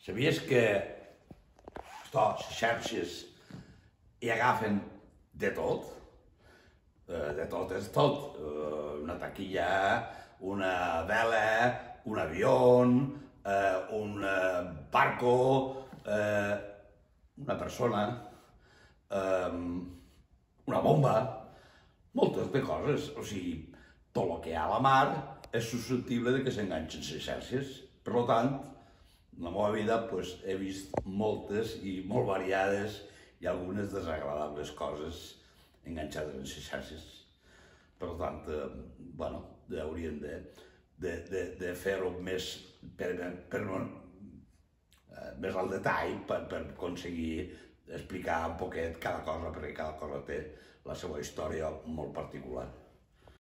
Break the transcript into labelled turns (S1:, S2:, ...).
S1: Sabies que les xarxes hi agafen de tot? De tot és tot. Una taquilla, una vela, un avió, un barco, una persona, una bomba, moltes de coses. O sigui, tot el que hi ha a la mar és susceptible de que s'enganxen les xarxes. Per tant, en la meva vida he vist moltes i molt variades i algunes desagradables coses enganxades en les xarxes. Per tant, hauríem de fer-ho més més al detall per aconseguir explicar un poquet cada cosa, perquè cada cosa té la seva història molt particular.